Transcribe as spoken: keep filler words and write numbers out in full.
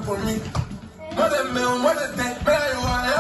por mí. Muérdeme o muérdete, me da igual.